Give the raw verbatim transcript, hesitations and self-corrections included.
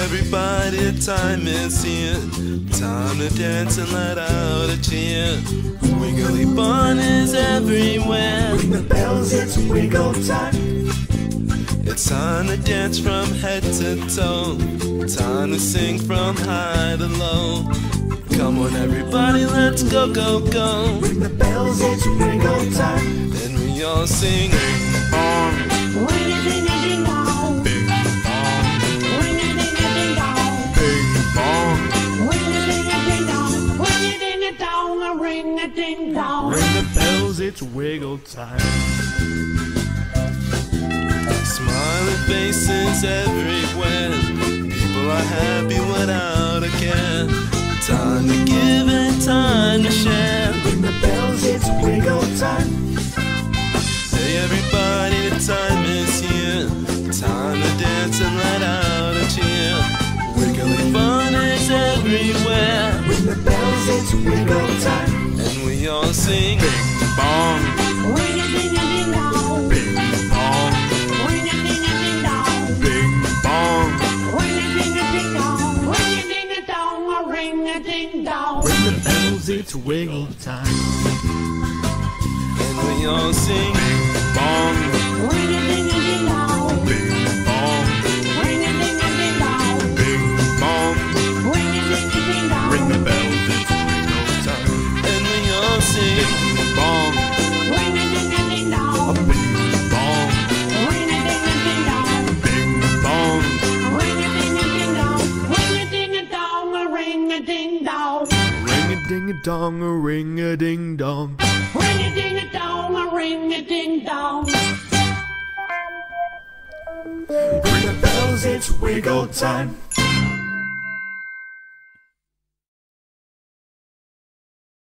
everybody, the time is here. Time to dance and let out a cheer. Wiggly bunnies everywhere. Ring the bells, it's wiggle time. It's time to dance from head to toe. Time to sing from high to low. Come on everybody, let's go, go, go. Ring the bells, it's wiggle time. And we all sing bing bong. Ring a ding a ding dong. Bing bong. Ring a ding a ding dong. Bing bong. Ring a ding a ding dong. Ring a ding a dong. A ring a ding dong. Ring the bells, it's wiggle time. Smiling faces everywhere. People are happy without a care. Time to give and time to share. Ring the bells, it's wiggle time. Hey everybody, the time is here. Time to dance and let out a cheer. Wiggly bunnies everywhere. Ring the bells, it's wiggle time. And we all sing bing bong. Ring a ding a ding dong. Bing bong. Ring a ding a ding dong. Bing bong. Ring a ding a ding dong. Ring a ding a dong. A ring a ding dong. Ring the bells, it's wiggle time. And we all sing bing bong. Ring a ding a ding dong. Bing bong. Ring a ding a ding dong. Bing bong. Ring a ding a ding dong. Ring the bells, it's wiggle time. And we all sing bing bong. Ring a ding a ding dong. Bing bong. Ring a ding a ding dong. Bing bong. Ring a ding a ding dong. Ring a ding a dong. A ring a ding dong. Ring a ding a dong, a ring a ding dong. Ring a ding a dong. A ring a ding dong. Ring the bells, it's wiggle time.